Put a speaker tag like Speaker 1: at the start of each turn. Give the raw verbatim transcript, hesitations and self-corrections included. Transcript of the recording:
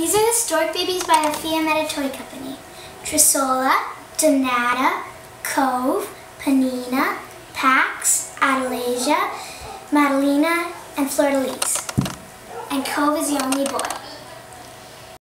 Speaker 1: These are the Stork Babies by the Fiametta Toy Company. Trisola, Donata, Cove, Panina, Pax, Adelasia, Madalena, and Fleur de Lis. And Cove is the only boy.